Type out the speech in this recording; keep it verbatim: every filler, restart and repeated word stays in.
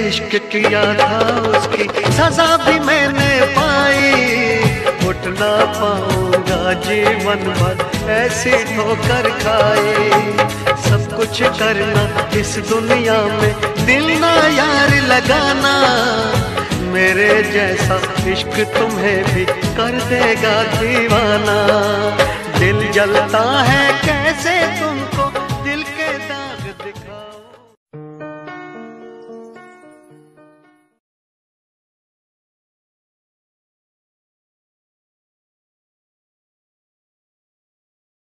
इश्क किया था उसकी सजा भी मैंने पाई। उठ ना पाऊंगा जीवन भर ऐसी ठोकर खाई। सब कुछ करना इस दुनिया में, दिल ना यार लगाना। मेरे जैसा इश्क तुम्हें भी कर देगा दीवाना। दिल जलता है कैसे